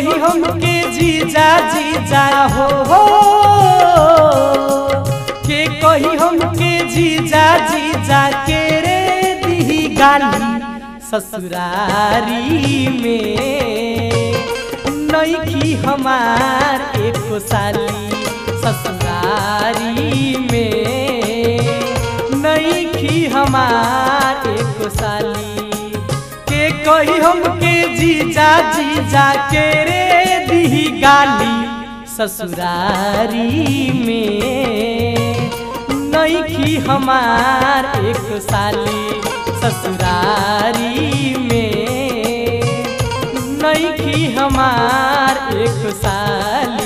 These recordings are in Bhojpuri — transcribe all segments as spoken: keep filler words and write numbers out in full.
कही हमके जीजा जीजा हो हो के कही हमके जीजा जीजा के रे दी गाली ससुरारी में नईखी हमार एको साली ससुरारी में नईखी हमार एको साली के कही हमके जीजा जीजा के रे दी गाली ससुरारी में नईखी हमार एको साली ससुरारी में नईखी हमार एको साली।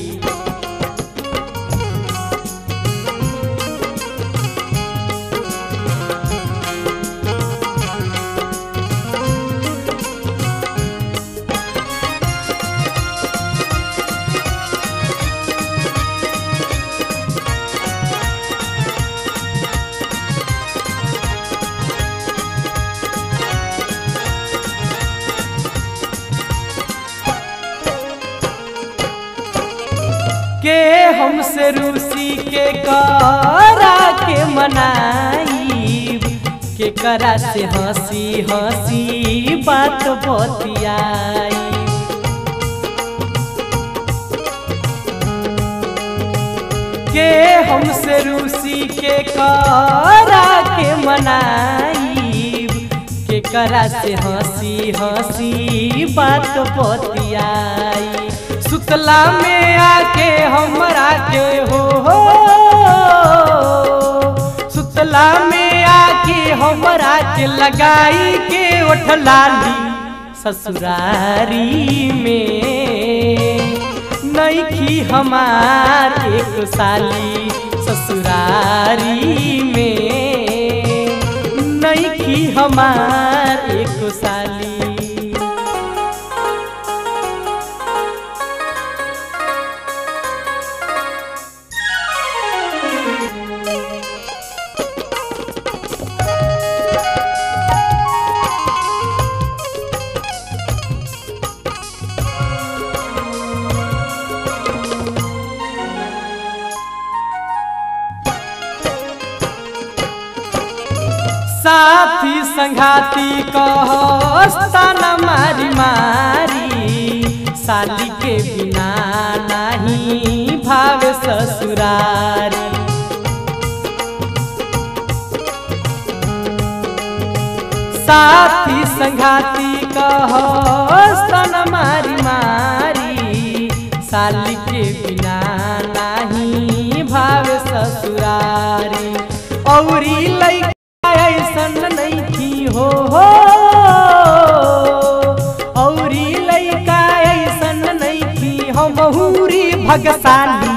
के हमसे रूसी के करा के मनाई के करा से हंसी हंसी बात बतियाई के हमसे रूसी के करा के मनाई के करा से हंसी हंसी बात बतियाई सुतला में आके हमरा के हो हो सुतला में आके हमरा के लगाई के उठलाली ससुरारी में नईखी हमार एक साली ससुरारी में नईखी हमार एक साली। साथी संघाती कहस्ता न मारी मारी साली के बिना नहीं भावे ससुरारी साथी संघाती कहस्ता न मारी मारी साली के बिना नहीं भावे ससुरारी औरी लई ऐसन नहीं थी हो हो औरी लइका ऐसन नहीं थी हम हुरी भगसाली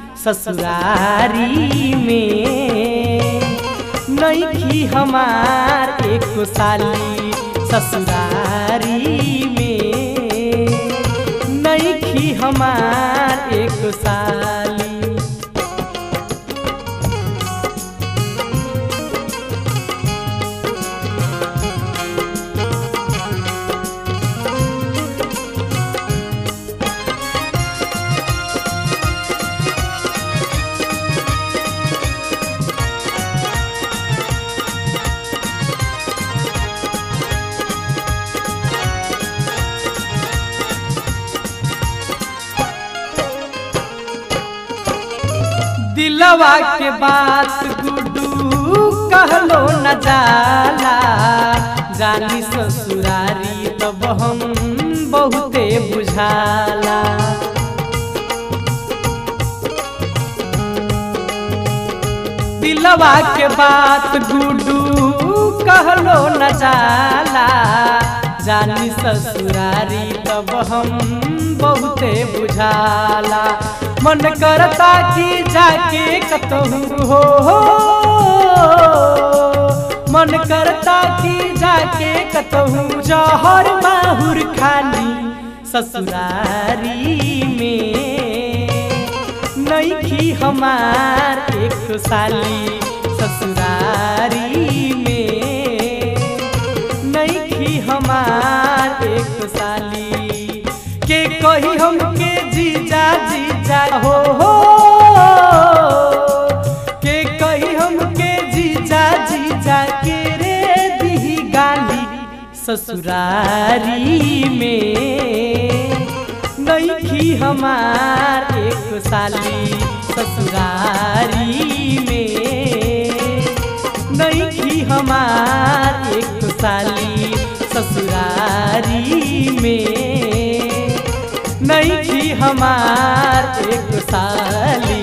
ससुरारी में नईखी हमार एक साली ससुरारी में नईखी हमार एक साली। दिलवा के बात गुड्डू कहलो न जाला जानी ससुरारी तब हम बहुते बुझाला दिलवा के बात गुड्डू कहलो न जाला जानी ससुरारी तब हम बहुते बुझाला मन करता कि जाके कतहु हो हो मन करता कि जाके कतहु जहर माहुर खाली ससुरारी में नईखी हमार एक साली ससुरारी में नईखी हमार एक साली के कही हमके जीजा जीजा हो हो के कही हमके जीजा जीजा के रे दी गाली ससुरारी में नईखी हमार एक साली ससुरारी में नईखी हमार एक साली ससुरारी में नईखी हमार एक साली।